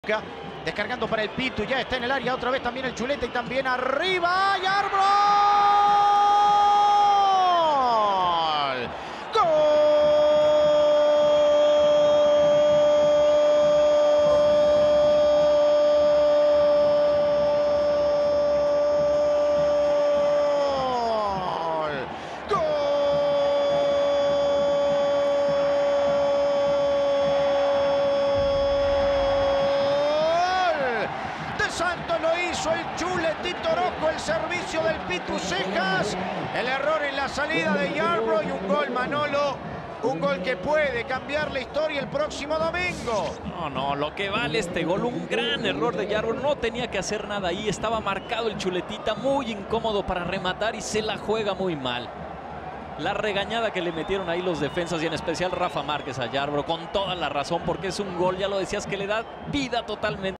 Descargando para el Pitu, ya está en el área otra vez también el Chuleta y también arriba Yarbrough. Santos lo hizo el Chuletito Orozco, el servicio del Pitu Cejas, el error en la salida de Yarbrough y un gol, Manolo, un gol que puede cambiar la historia el próximo domingo. No, lo que vale este gol, un gran error de Yarbrough, no tenía que hacer nada ahí, estaba marcado el Chuletita, muy incómodo para rematar y se la juega muy mal. La regañada que le metieron ahí los defensas y en especial Rafa Márquez a Yarbrough, con toda la razón, porque es un gol, ya lo decías, que le da vida totalmente.